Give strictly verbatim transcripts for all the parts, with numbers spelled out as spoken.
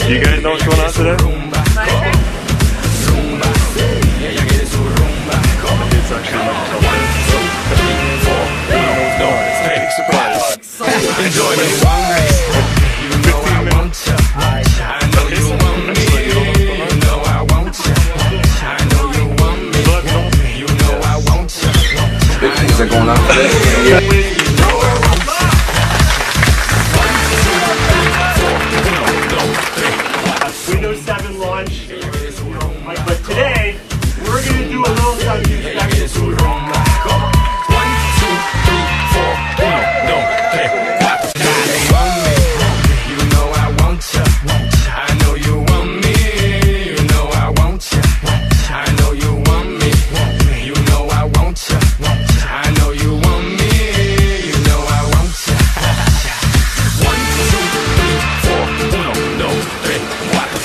You guys know what's going on today? It's actually not surprise. Enjoy me. You know I want you. I know you want me. You know I want you. I know you want me. You know I want you. Big things are going on today. Windows seven launch, but today we're going to do a little something special. One, two, three, four, uno, dos, tres, cuatro. You want me, you know I want you. I know you want me, you know I want you. I know you want me, you know I want you. I know you want me, you know I want you. One, two, three, four, uno, dos, tres, cuatro.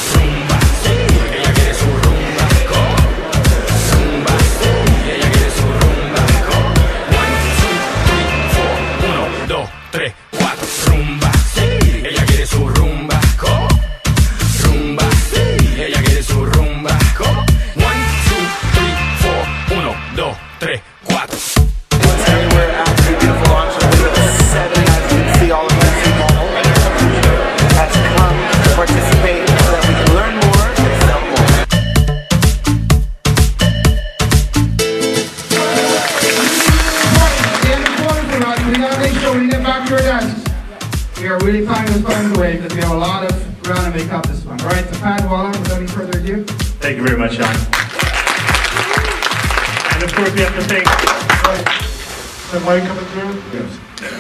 We are really finding this one away because we have a lot of ground to make up this one. All right, so Pat Waller, without any further ado. Thank you very much, Sean. And of course, we have to thank. Is that mic coming through? Yes.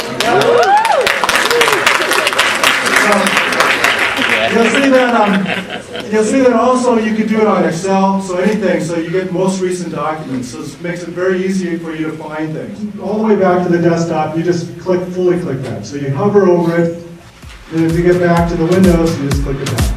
So, you'll see that. Um, you'll see that also you can do it on Excel. So anything. So you get most recent documents. So it makes it very easy for you to find things. All the way back to the desktop, you just click fully click that. So you hover over it, and if you get back to the windows, you just click it down.